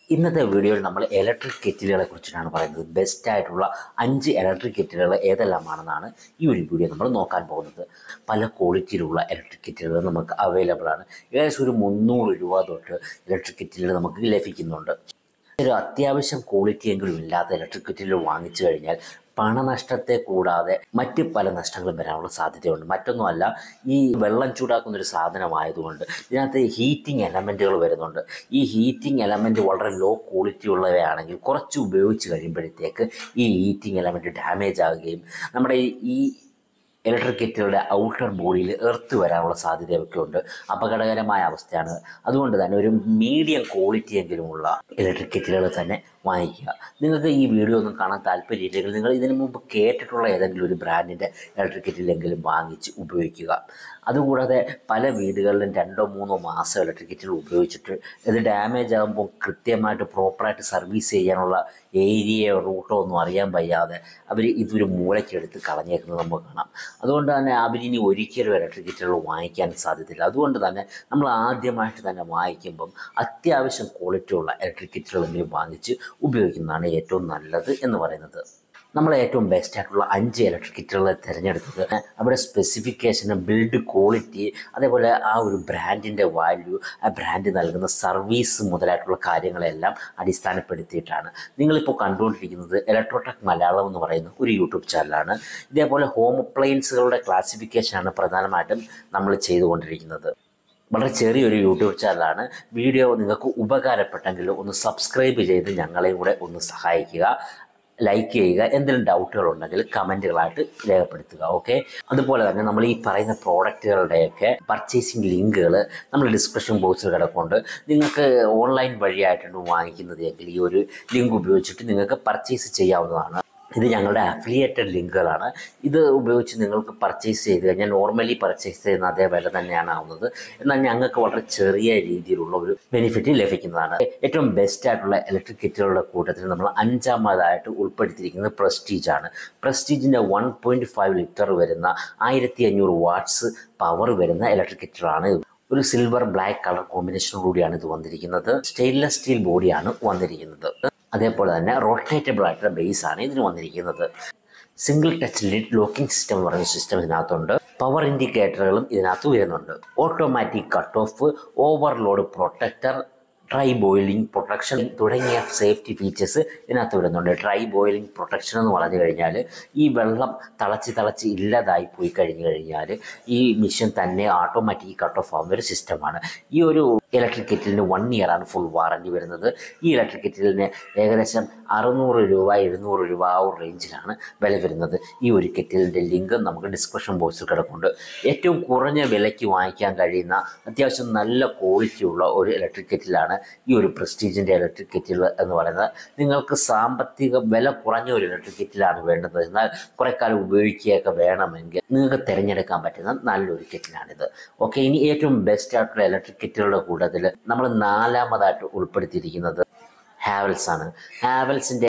ഇന്നത്തെ വീഡിയോയിൽ നമ്മൾ ഇലക്ട്രിക് കെറ്റിലുകളെ കുറിച്ചിട്ടാണ് പറയുന്നത്. ബെസ്റ്റ് ആയിട്ടുള്ള 5 ഇലക്ട്രിക് കെറ്റിലുകൾ ഏതെല്ലാമാണെന്നാണ് ഈ ഒരു വീഡിയോ നമ്മൾ നോക്കാൻ പോകുന്നത്. പല ക്വാളിറ്റിയിലുള്ള ഇലക്ട്രിക് കെറ്റിലുകൾ നമുക്ക് അവൈലബിൾ ആണ്. ഏകദേശം ഒരു 300 രൂപ തൊട്ട് ഇലക്ട്രിക് കെറ്റിലുകൾ നമുക്ക് ലഭിക്കുന്നുണ്ട്. ഒരു അത്യാവശ്യം ക്വാളിറ്റിയെങ്കിലും ഇല്ലാത്ത ഇലക്ട്രിക് കെറ്റിലുകൾ വാങ്ങിച്ചു കഴിഞ്ഞാൽ പണനഷ്ടത്തെ കൂടാതെ മറ്റ് പല നഷ്ടങ്ങളും വരാനുള്ള സാധ്യതയുണ്ട്. മറ്റൊന്നുമല്ല, ഈ വെള്ളം ചൂടാക്കുന്ന ഒരു സാധനമായതുകൊണ്ട് ഇതിനകത്ത് ഹീറ്റിംഗ് എലമെൻറ്റുകൾ വരുന്നുണ്ട്. ഈ ഹീറ്റിംഗ് എലമെൻറ്റ് വളരെ ലോ ക്വാളിറ്റി ഉള്ളവയാണെങ്കിൽ കുറച്ച് ഉപയോഗിച്ച് കഴിയുമ്പോഴത്തേക്ക് ഈ ഹീറ്റിംഗ് എലമെൻറ്റ് ഡാമേജ് ആവുകയും നമ്മുടെ ഈ ഇലക്ട്രിക് കെറ്റിലുകളുടെ ഔട്ടർ ബോഡിയിൽ എർത്ത് വരാനുള്ള സാധ്യതയൊക്കെ ഉണ്ട്. അപകടകരമായ അവസ്ഥയാണ്. അതുകൊണ്ട് തന്നെ ഒരു മീഡിയം ക്വാളിറ്റിയെങ്കിലുമുള്ള ഇലക്ട്രിക് കെറ്റിലുകൾ തന്നെ വാങ്ങിക്കുക. നിങ്ങൾക്ക് ഈ വീഡിയോ ഒന്നും കാണാൻ താല്പര്യമില്ലെങ്കിൽ നിങ്ങൾ ഇതിനു മുമ്പ് കേട്ടിട്ടുള്ള ഏതെങ്കിലും ഒരു ബ്രാൻഡിൻ്റെ ഇലക്ട്രിക് കെറ്റിലെങ്കിലും വാങ്ങിച്ച് ഉപയോഗിക്കുക. അതുകൂടാതെ പല വീടുകളിലും 2-3 മാസം ഇലക്ട്രിക് കെറ്റിൽ ഉപയോഗിച്ചിട്ട് ഇത് ഡാമേജ് ആകുമ്പോൾ കൃത്യമായിട്ട് പ്രോപ്പറായിട്ട് സർവീസ് ചെയ്യാനുള്ള ഏരിയയോ റൂട്ടോ ഒന്നും അറിയാൻ വയ്യാതെ അവർ ഇതൊരു മൂലയ്ക്കെടുത്ത് കളഞ്ഞേക്കുന്നത് നമുക്ക് കാണാം. അതുകൊണ്ട് തന്നെ അവരിനി ഒരിക്കലും ഇലക്ട്രിക് കെറ്റിലുകൾ വാങ്ങിക്കാൻ സാധ്യതയില്ല. അതുകൊണ്ട് തന്നെ നമ്മൾ ആദ്യമായിട്ട് തന്നെ വാങ്ങിക്കുമ്പം അത്യാവശ്യം ക്വാളിറ്റിയുള്ള ഇലക്ട്രിക് കെറ്റിലുകളെങ്കിലും വാങ്ങിച്ച് ഉപയോഗിക്കുന്നതാണ് ഏറ്റവും നല്ലത് എന്ന് പറയുന്നത്. നമ്മൾ ഏറ്റവും ബെസ്റ്റായിട്ടുള്ള 5 ഇലക്ട്രിക് കെറ്റിലുകളെ തിരഞ്ഞെടുത്തത് അവരുടെ സ്പെസിഫിക്കേഷന്, ബിൽഡ് ക്വാളിറ്റി, അതേപോലെ ആ ഒരു ബ്രാൻഡിൻ്റെ വാല്യൂ, ആ ബ്രാൻഡ് നൽകുന്ന സർവീസ് മുതലായിട്ടുള്ള കാര്യങ്ങളെല്ലാം അടിസ്ഥാനപ്പെടുത്തിയിട്ടാണ്. നിങ്ങളിപ്പോൾ കണ്ടുകൊണ്ടിരിക്കുന്നത് ഇലക്ട്രോടെക് മലയാളം എന്ന് പറയുന്ന ഒരു യൂട്യൂബ് ചാനലാണ്. ഇതേപോലെ ഹോം അപ്ലയൻസുകളുടെ ക്ലാസിഫിക്കേഷനാണ് പ്രധാനമായിട്ടും നമ്മൾ ചെയ്തുകൊണ്ടിരിക്കുന്നത്. വളരെ ചെറിയൊരു യൂട്യൂബ് ചാനലാണ്. വീഡിയോ നിങ്ങൾക്ക് ഉപകാരപ്പെട്ടെങ്കിൽ ഒന്ന് സബ്സ്ക്രൈബ് ചെയ്ത് ഞങ്ങളെയും കൂടെ ഒന്ന് സഹായിക്കുക, ലൈക്ക് ചെയ്യുക. എന്തെങ്കിലും ഡൗട്ടുകളുണ്ടെങ്കിൽ കമൻറ്റുകളായിട്ട് രേഖപ്പെടുത്തുക. ഓക്കെ. അതുപോലെ തന്നെ നമ്മൾ ഈ പറയുന്ന പ്രോഡക്റ്റുകളുടെയൊക്കെ പർച്ചേസിങ് ലിങ്കുകൾ നമ്മൾ ഡിസ്ക്രിപ്ഷൻ ബോക്സിൽ കിടക്കുന്നുണ്ട്. നിങ്ങൾക്ക് ഓൺലൈൻ വഴിയായിട്ടാണ് വാങ്ങിക്കുന്നത് എങ്കിൽ ഈ ഒരു ലിങ്ക് ഉപയോഗിച്ചിട്ട് നിങ്ങൾക്ക് പർച്ചേസ് ചെയ്യാവുന്നതാണ്. ഇത് ഞങ്ങളുടെ അഫിലിയേറ്റഡ് ലിങ്കുകളാണ്. ഇത് ഉപയോഗിച്ച് നിങ്ങൾക്ക് പർച്ചേസ് ചെയ്ത് കഴിഞ്ഞാൽ നോർമലി പർച്ചേസ് ചെയ്യുന്ന അതേ വില തന്നെയാണ് ആവുന്നത്. എന്നാൽ ഞങ്ങൾക്ക് വളരെ ചെറിയ രീതിയിലുള്ള ഒരു ബെനിഫിറ്റ് ലഭിക്കുന്നതാണ്. ഏറ്റവും ബെസ്റ്റ് ആയിട്ടുള്ള ഇലക്ട്രിക് കെറ്റിലുകളുടെ കൂട്ടത്തിൽ നമ്മൾ 5ാമതായിട്ട് ഉൾപ്പെടുത്തിയിരിക്കുന്നത് പ്രസ്റ്റീജാണ്. പ്രസ്റ്റീജിൻ്റെ 1.5 ലിറ്റർ വരുന്ന 1500 വാട്ട്സ് പവർ വരുന്ന ഇലക്ട്രിക് കെറ്റിലാണ്. ഒരു സിൽവർ ബ്ലാക്ക് കളർ കോമ്പിനേഷനോടുകൂടിയാണ് ഇത് വന്നിരിക്കുന്നത്. സ്റ്റെയിൻലെസ് സ്റ്റീൽ ബോഡിയാണ് വന്നിരിക്കുന്നത്. അതേപോലെ തന്നെ റൊട്ടേറ്റബിൾ ആയിട്ടുള്ള ബേസാണ് ഇതിന് വന്നിരിക്കുന്നത്. Single touch lid locking system എന്ന് പറയുന്ന സിസ്റ്റം ഇതിനകത്തുണ്ട്. പവർ ഇൻഡിക്കേറ്ററുകളും ഇതിനകത്ത് വരുന്നുണ്ട്. Automatic cut off, overload protector, dry boiling protection തുടങ്ങിയ സേഫ്റ്റി ഫീച്ചേഴ്സ് ഇതിനകത്ത് വരുന്നുണ്ട്. ഡ്രൈ ബോയിലിംഗ് പ്രൊട്ടക്ഷൻ എന്ന് പറഞ്ഞു കഴിഞ്ഞാൽ ഈ വെള്ളം തിളച്ച് ഇല്ലാതായി പോയി കഴിഞ്ഞാൽ ഈ മെഷീൻ തന്നെ ഓട്ടോമാറ്റിക് കട്ട് ഓഫ് ആവുന്ന ഒരു സിസ്റ്റമാണ്. ഈ ഒരു ഇലക്ട്രിക് കെറ്റിലിന് 1 ഇയറാണ് ഫുൾ വാറൻറ്റി വരുന്നത്. ഈ ഇലക്ട്രിക് കെറ്റിലിന് ഏകദേശം 600 രൂപ 700 രൂപ ആ ഒരു റേഞ്ചിലാണ് വില വരുന്നത്. ഈ ഒരു കെറ്റിലിൻ്റെ ലിങ്ക് നമുക്ക് ഡിസ്ക്രിപ്ഷൻ ബോക്സിൽ കിടക്കുന്നുണ്ട്. ഏറ്റവും കുറഞ്ഞ വിലയ്ക്ക് വാങ്ങിക്കാൻ കഴിയുന്ന അത്യാവശ്യം നല്ല ക്വാളിറ്റിയുള്ള ഒരു ഇലക്ട്രിക് കെറ്റിലാണ് ഈ ഒരു പ്രസ്റ്റീജിൻ്റെ ഇലക്ട്രിക് കെറ്റിൽ എന്ന് പറയുന്നത്. നിങ്ങൾക്ക് സാമ്പത്തിക വില കുറഞ്ഞ ഒരു ഇലക്ട്രിക് കെറ്റിലാണ് വേണ്ടത്, എന്നാൽ കുറേ കാലം ഉപയോഗിക്കുകയൊക്കെ വേണമെങ്കിൽ നിങ്ങൾക്ക് തിരഞ്ഞെടുക്കാൻ പറ്റുന്ന നല്ലൊരു കെറ്റിലാണിത്. ഓക്കെ. ഇനി ഏറ്റവും ബെസ്റ്റ് ആയിട്ടുള്ള ഇലക്ട്രിക് കെറ്റിലുകളുടെ കൂട്ടത്തിൽ നമ്മൾ 4ാമതായിട്ട് ഉൾപ്പെടുത്തിയിരിക്കുന്നത് ഹാവൽസ് ആണ്. ഹാവൽസിൻ്റെ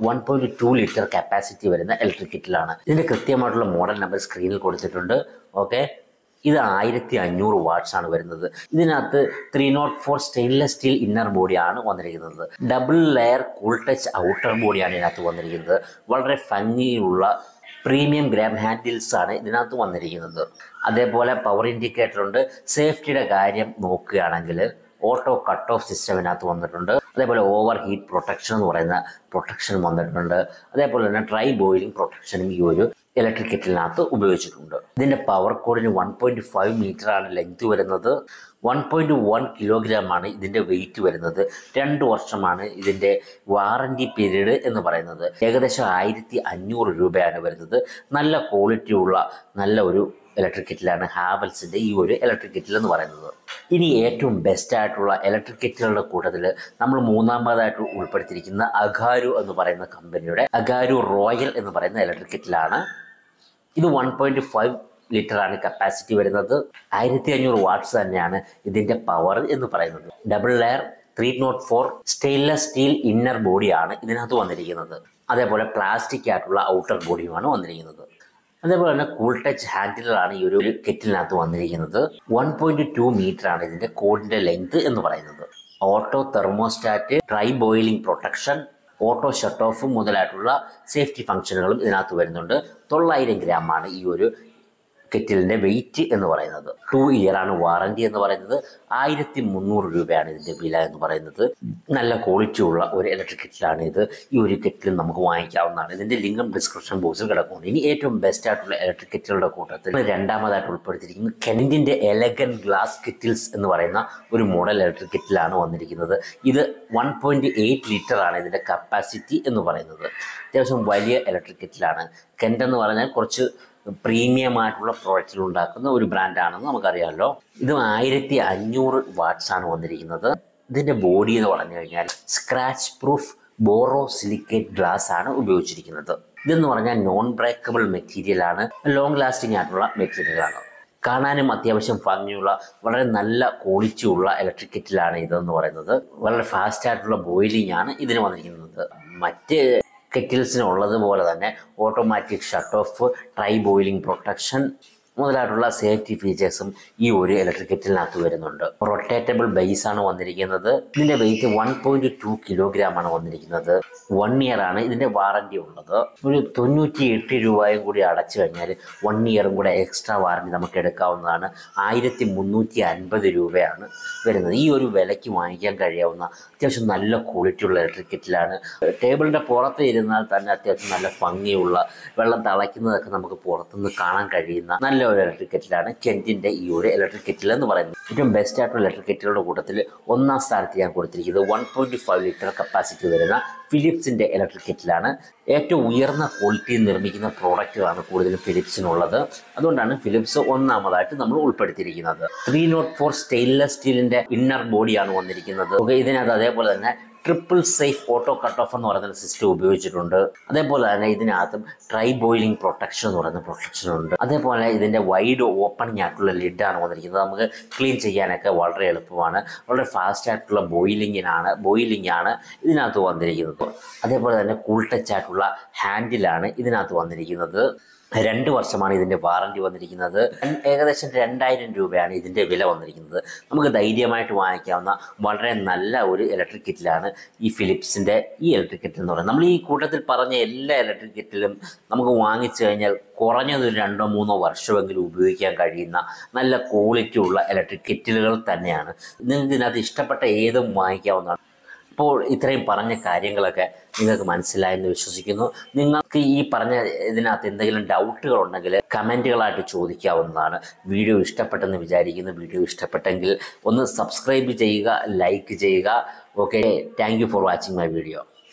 1.2 ലിറ്റർ കപ്പാസിറ്റി വരുന്ന ഇലക്ട്രിക് കെറ്റിലാണ്. ഇതിൻ്റെ കൃത്യമായിട്ടുള്ള മോഡൽ നമ്പർ സ്ക്രീനിൽ കൊടുത്തിട്ടുണ്ട്. ഓക്കെ. ഇത് 1500 വാട്ട്സ് ആണ് വരുന്നത്. ഇതിനകത്ത് 304 സ്റ്റെയിൻലെസ് സ്റ്റീൽ ഇന്നർ ബോഡിയാണ് വന്നിരിക്കുന്നത്. Double layer cool touch outer ബോഡിയാണ് ഇതിനകത്ത് വന്നിരിക്കുന്നത്. വളരെ ഭംഗിയുള്ള പ്രീമിയം ഗ്രാം ഹാൻഡിൽസ് ആണ് ഇതിനകത്ത് വന്നിരിക്കുന്നത്. അതേപോലെ പവർ ഇൻഡിക്കേറ്റർ ഉണ്ട്. സേഫ്റ്റിയുടെ കാര്യം നോക്കുകയാണെങ്കിൽ ഓട്ടോ കട്ട് ഓഫ് സിസ്റ്റം ഇതിനകത്ത് വന്നിട്ടുണ്ട്. അതേപോലെ ഓവർ ഹീറ്റ് പ്രൊട്ടക്ഷൻ എന്ന് പറയുന്ന പ്രൊട്ടക്ഷൻ വന്നിട്ടുണ്ട്. അതേപോലെ തന്നെ ഡ്രൈ ബോയിലിംഗ് പ്രൊട്ടക്ഷനും ഈ ഒരു ഇലക്ട്രിക് കെറ്റിലിനകത്ത് ഉപയോഗിച്ചിട്ടുണ്ട്. ഇതിൻ്റെ പവർ കോഡിന് 1.5 മീറ്ററാണ് ലെങ്ത് വരുന്നത്. 1.1 കിലോഗ്രാമാണ് ഇതിൻ്റെ വെയിറ്റ് വരുന്നത്. 2 വർഷമാണ് ഇതിൻ്റെ വാറൻറ്റി പീരീഡ് എന്ന് പറയുന്നത്. ഏകദേശം 1500 രൂപയാണ് വരുന്നത്. നല്ല ക്വാളിറ്റിയുള്ള നല്ല ഒരു ഇലക്ട്രിക് കെറ്റിലാണ് ഹാവൽസിൻ്റെ ഈ ഒരു ഇലക്ട്രിക് കെറ്റിൽ എന്ന് പറയുന്നത്. ഇനി ഏറ്റവും ബെസ്റ്റ് ആയിട്ടുള്ള ഇലക്ട്രിക് കെറ്റിലുകളുടെ കൂട്ടത്തിൽ നമ്മൾ 3ാമതായിട്ട് ഉൾപ്പെടുത്തിയിരിക്കുന്ന അഗാരു എന്ന് പറയുന്ന കമ്പനിയുടെ അഗാരു റോയൽ എന്ന് പറയുന്ന ഇലക്ട്രിക് കെറ്റിലാണ്. ഇത് 1.5 ലിറ്ററാണ് കപ്പാസിറ്റി വരുന്നത്. 1500 വാട്ട്സ് തന്നെയാണ് ഇതിൻ്റെ പവർ എന്ന് പറയുന്നത്. Double layer 304 stainless steel inner ബോഡിയാണ് ഇതിനകത്ത് വന്നിരിക്കുന്നത്. അതേപോലെ പ്ലാസ്റ്റിക് ആയിട്ടുള്ള ഔട്ടർ ബോഡിയുമാണ് വന്നിരിക്കുന്നത്. അതേപോലെ തന്നെ കൂൾ ടച്ച് ഹാൻഡിലാണ് ഈ ഒരു കെറ്റിലിനകത്ത് വന്നിരിക്കുന്നത്. 1.2 മീറ്ററാണ് ഇതിൻ്റെ കോഡിൻ്റെ ലെങ്ത് എന്ന് പറയുന്നത്. Auto thermostat, dry boiling protection, auto shut off മുതലായിട്ടുള്ള സേഫ്റ്റി ഫംഗ്ഷനുകളും ഇതിനകത്ത് വരുന്നുണ്ട്. 900 ഗ്രാമാണ് ഈ ഒരു കെറ്റിലിൻ്റെ വെയിറ്റ് എന്ന് പറയുന്നത്. 2 ഇയർ ആണ് വാറണ്ടി എന്ന് പറയുന്നത്. 1300 രൂപയാണ് ഇതിൻ്റെ വില എന്ന് പറയുന്നത്. നല്ല ക്വാളിറ്റി ഉള്ള ഒരു ഇലക്ട്രിക് കെറ്റിലാണ് ഇത്. ഈ ഒരു കെറ്റിൽ നമുക്ക് വാങ്ങിക്കാവുന്നതാണ്. ഇതിൻ്റെ ലിങ്കും ഡിസ്ക്രിപ്ഷൻ ബോക്സിൽ കിടക്കുന്നുണ്ട്. ഇനി ഏറ്റവും ബെസ്റ്റ് ആയിട്ടുള്ള ഇലക്ട്രിക് കെറ്റിലുടെ കൂട്ടത്തിൽ രണ്ടാമതായിട്ട് ഉൾപ്പെടുത്തിയിരിക്കുന്നത് കെൻറ്റിൻ്റെ എലഗൻ ഗ്ലാസ് കെറ്റിൽസ് എന്ന് പറയുന്ന ഒരു മോഡൽ ഇലക്ട്രിക് കെറ്റിലാണ് വന്നിരിക്കുന്നത്. ഇത് 1.8 ലിറ്ററാണ് ഇതിൻ്റെ കപ്പാസിറ്റി എന്ന് പറയുന്നത്. അത്യാവശ്യം വലിയ ഇലക്ട്രിക് കെറ്റിലാണ്. കെൻറ്റ് എന്ന് പറഞ്ഞാൽ കുറച്ച് പ്രീമിയം ആയിട്ടുള്ള പ്രോഡക്റ്റിൽ ഉണ്ടാക്കുന്ന ഒരു ബ്രാൻഡാണെന്ന് നമുക്കറിയാമല്ലോ. ഇത് 1500 വാട്ട്സാണ് വന്നിരിക്കുന്നത്. ഇതിൻ്റെ ബോഡി എന്ന് പറഞ്ഞു കഴിഞ്ഞാൽ scratch proof borosilicate glass ആണ് ഉപയോഗിച്ചിരിക്കുന്നത്. ഇതെന്ന് പറഞ്ഞാൽ നോൺ ബ്രേക്കബിൾ മെറ്റീരിയലാണ്, ലോങ് ലാസ്റ്റിംഗ് ആയിട്ടുള്ള മെറ്റീരിയലാണ്. കാണാനും അത്യാവശ്യം ഭംഗിയുള്ള വളരെ നല്ല ക്വാളിറ്റി ഉള്ള ഇലക്ട്രിക് കെറ്റിലാണ് ഇതെന്ന് പറയുന്നത്. വളരെ ഫാസ്റ്റ് ആയിട്ടുള്ള ബോയിലിംഗ് ആണ് ഇതിന് വന്നിരിക്കുന്നത്. മറ്റ് കെറ്റിൽസിനുള്ളതുപോലെ തന്നെ automatic shut off, dry boiling protection മുതലായിട്ടുള്ള സേഫ്റ്റി ഫീച്ചേഴ്സും ഈ ഒരു ഇലക്ട്രിക് കെറ്റിലിനകത്ത് വരുന്നുണ്ട്. റൊട്ടേറ്റബിൾ ബേസ് ആണ് വന്നിരിക്കുന്നത്. ഇതിൻ്റെ വെയിറ്റ് 1.2 കിലോഗ്രാം ആണ് വന്നിരിക്കുന്നത്. 1 ഇയർ ആണ് ഇതിൻ്റെ വാറണ്ടി ഉള്ളത്. ഒരു 98 രൂപയും കൂടി അടച്ചു കഴിഞ്ഞാൽ 1 ഇയറും കൂടെ എക്സ്ട്രാ വാറണ്ടി നമുക്ക് എടുക്കാവുന്നതാണ്. 1350 രൂപയാണ് വരുന്നത്. ഈ ഒരു വിലയ്ക്ക് വാങ്ങിക്കാൻ കഴിയാവുന്ന അത്യാവശ്യം നല്ല ക്വാളിറ്റി ഉള്ള ഇലക്ട്രിക് കെറ്റിലാണ്. ടേബിളിൻ്റെ പുറത്ത് ഇരുന്നാൽ തന്നെ അത്യാവശ്യം നല്ല ഭംഗിയുള്ള, വെള്ളം തിളയ്ക്കുന്നതൊക്കെ നമുക്ക് പുറത്തുനിന്ന് കാണാൻ കഴിയുന്ന നല്ല ഒരു ഇലക്ട്രിക് കെറ്റിലാണ് കെൻറ്റിൻ്റെ ഈ ഒരു ഇലക്ട്രിക് കെറ്റിൽ എന്ന് പറയുന്നത്. ഏറ്റവും ബെസ്റ്റ് ആയിട്ടുള്ള ഇലക്ട്രിക് കെറ്റിലുടെ കൂട്ടത്തിൽ 1ാം സ്ഥാനത്ത് ഞാൻ കൊടുത്തിരിക്കുന്നത് 1.5 ലിറ്റർ കപ്പാസിറ്റി വരുന്ന ഫിലിപ്സിൻ്റെ ഇലക്ട്രിക് കെറ്റിലാണ്. ഏറ്റവും ഉയർന്ന ക്വാളിറ്റിയിൽ നിർമ്മിക്കുന്ന പ്രോഡക്റ്റുകളാണ് കൂടുതലും ഫിലിപ്സിനുള്ളത്. അതുകൊണ്ടാണ് ഫിലിപ്സ് 1ാമതായിട്ട് നമ്മൾ ഉൾപ്പെടുത്തിയിരിക്കുന്നത്. 304 സ്റ്റെയിൻലെസ് സ്റ്റീലിൻ്റെ ഇന്നർ ബോഡിയാണ് വന്നിരിക്കുന്നത്. ഇതിനകത്ത് അതേപോലെ തന്നെ triple safe auto cut off എന്ന് പറയുന്ന സിസ്റ്റം ഉപയോഗിച്ചിട്ടുണ്ട്. അതേപോലെ തന്നെ ഇതിനകത്തും ഡ്രൈ ബോയിലിംഗ് പ്രൊട്ടക്ഷൻ എന്ന് പറയുന്ന പ്രൊട്ടക്ഷനുണ്ട്. അതേപോലെ ഇതിൻ്റെ വൈഡ് ഓപ്പണിംഗ് ആയിട്ടുള്ള ലിഡാണ് വന്നിരിക്കുന്നത്. നമുക്ക് ക്ലീൻ ചെയ്യാനൊക്കെ വളരെ എളുപ്പമാണ്. വളരെ ഫാസ്റ്റ് ആയിട്ടുള്ള ബോയിലിംഗ് ആണ് ഇതിനകത്ത് വന്നിരിക്കുന്നത്. അതേപോലെ തന്നെ കൂൾ ടച്ച് ആയിട്ടുള്ള ഹാൻഡിലാണ് ഇതിനകത്ത് വന്നിരിക്കുന്നത്. 2 വർഷമാണ് ഇതിൻ്റെ വാറണ്ടി വന്നിരിക്കുന്നത്. ഏകദേശം 2000 രൂപയാണ് ഇതിൻ്റെ വില വന്നിരിക്കുന്നത്. നമുക്ക് ധൈര്യമായിട്ട് വാങ്ങിക്കാവുന്ന വളരെ നല്ല ഒരു ഇലക്ട്രിക് കെറ്റിലാണ് ഈ ഫിലിപ്സിൻ്റെ ഈ ഇലക്ട്രിക് കെറ്റിൽ എന്ന് പറയുന്നത്. നമ്മൾ ഈ കൂട്ടത്തിൽ പറഞ്ഞ എല്ലാ ഇലക്ട്രിക് കെറ്റിലും നമുക്ക് വാങ്ങിച്ചു കഴിഞ്ഞാൽ കുറഞ്ഞത് 2-3 വർഷമെങ്കിലും ഉപയോഗിക്കാൻ കഴിയുന്ന നല്ല ക്വാളിറ്റി ഉള്ള ഇലക്ട്രിക് കെറ്റിലുകൾ തന്നെയാണ്. നിങ്ങൾക്ക് ഇതിനകത്ത് ഇഷ്ടപ്പെട്ട ഏതും വാങ്ങിക്കാവുന്നതാണ്. അപ്പോൾ ഇത്രയും പറഞ്ഞ കാര്യങ്ങളൊക്കെ നിങ്ങൾക്ക് മനസ്സിലായെന്ന് വിശ്വസിക്കുന്നു. നിങ്ങൾക്ക് ഈ പറഞ്ഞ ഇതിനകത്ത് എന്തെങ്കിലും ഡൗട്ടുകൾ ഉണ്ടെങ്കിൽ കമൻറ്റുകളായിട്ട് ചോദിക്കാവുന്നതാണ്. വീഡിയോ ഇഷ്ടപ്പെട്ടെന്ന് വിചാരിക്കുന്നു. വീഡിയോ ഇഷ്ടപ്പെട്ടെങ്കിൽ ഒന്ന് സബ്സ്ക്രൈബ് ചെയ്യുക, ലൈക്ക് ചെയ്യുക. Okay, thank you for watching my video.